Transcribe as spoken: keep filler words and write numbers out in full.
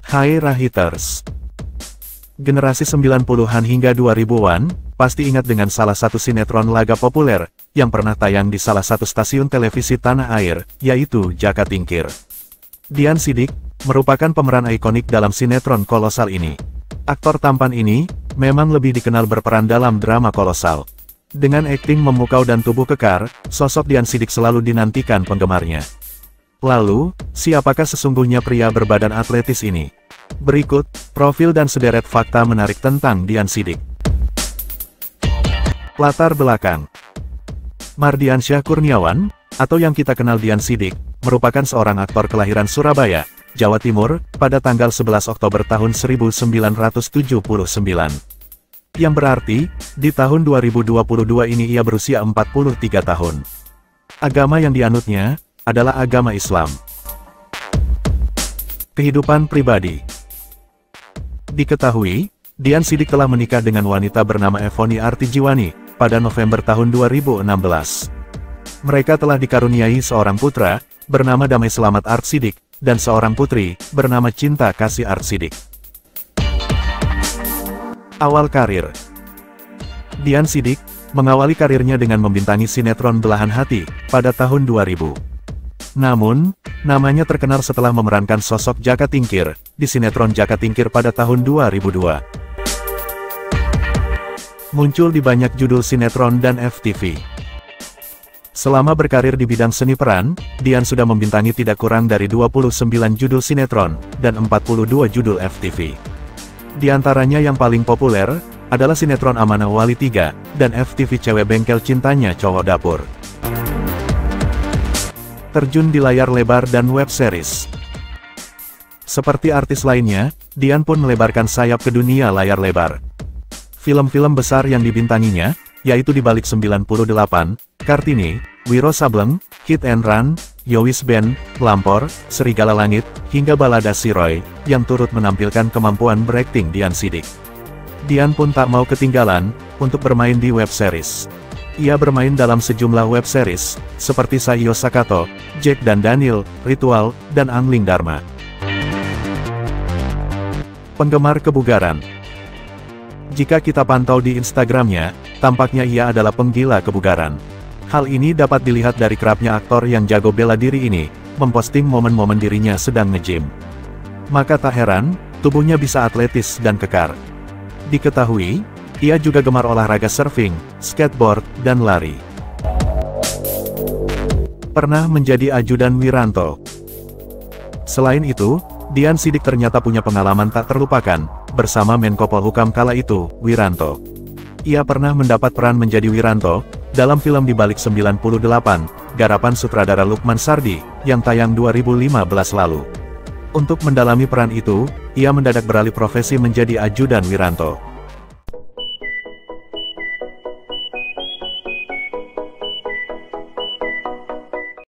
Hai Rahiters. Generasi sembilan puluhan hingga dua ribuan, pasti ingat dengan salah satu sinetron laga populer, yang pernah tayang di salah satu stasiun televisi tanah air, yaitu Jaka Tingkir. Dian Sidik, merupakan pemeran ikonik dalam sinetron kolosal ini. Aktor tampan ini, memang lebih dikenal berperan dalam drama kolosal. Dengan akting memukau dan tubuh kekar, sosok Dian Sidik selalu dinantikan penggemarnya. Lalu, siapakah sesungguhnya pria berbadan atletis ini? Berikut, profil dan sederet fakta menarik tentang Dian Sidik. Latar belakang. Mardiansyah Kurniawan, atau yang kita kenal Dian Sidik, merupakan seorang aktor kelahiran Surabaya, Jawa Timur, pada tanggal sebelas Oktober tahun seribu sembilan ratus tujuh puluh sembilan. Yang berarti, di tahun dua ribu dua puluh dua ini ia berusia empat puluh tiga tahun. Agama yang dianutnya adalah agama Islam. Kehidupan pribadi. Diketahui, Dian Sidik telah menikah dengan wanita bernama Evoni Artijiwani pada November tahun dua ribu enam belas. Mereka telah dikaruniai seorang putra, bernama Damai Selamat Art Sidik, dan seorang putri, bernama Cinta Kasih Art Sidik. Awal karir. Dian Sidik mengawali karirnya dengan membintangi sinetron Belahan Hati pada tahun dua ribu. Namun, namanya terkenal setelah memerankan sosok Jaka Tingkir di sinetron Jaka Tingkir pada tahun dua ribu dua. Muncul di banyak judul sinetron dan F T V. Selama berkarir di bidang seni peran, Dian sudah membintangi tidak kurang dari dua puluh sembilan judul sinetron dan empat puluh dua judul F T V. Di antaranya yang paling populer adalah sinetron Amanah Wali tiga dan F T V Cewek Bengkel Cintanya Cowok Dapur. Terjun di layar lebar dan web series. Seperti artis lainnya, Dian pun melebarkan sayap ke dunia layar lebar. Film-film besar yang dibintanginya, yaitu Di Balik sembilan puluh delapan, Kartini, Wiro Sableng, Hit and Run, Yowis Band, Lampor, Serigala Langit, hingga Balada Si Roy, yang turut menampilkan kemampuan berakting Dian Sidik. Dian pun tak mau ketinggalan, untuk bermain di web series. Ia bermain dalam sejumlah web series, seperti Saiyo Sakato, Jack dan Daniel, Ritual, dan Angling Dharma. Penggemar kebugaran. Jika kita pantau di Instagramnya, tampaknya ia adalah penggila kebugaran. Hal ini dapat dilihat dari kerapnya aktor yang jago bela diri ini, memposting momen-momen dirinya sedang nge-gym. Maka tak heran, tubuhnya bisa atletis dan kekar. Diketahui, ia juga gemar olahraga surfing, skateboard, dan lari. Pernah menjadi ajudan Wiranto. Selain itu, Dian Sidik ternyata punya pengalaman tak terlupakan, bersama Menko Polhukam kala itu, Wiranto. Ia pernah mendapat peran menjadi Wiranto, dalam film Di Balik sembilan puluh delapan, garapan sutradara Lukman Sardi, yang tayang dua ribu lima belas lalu. Untuk mendalami peran itu, ia mendadak beralih profesi menjadi ajudan Wiranto.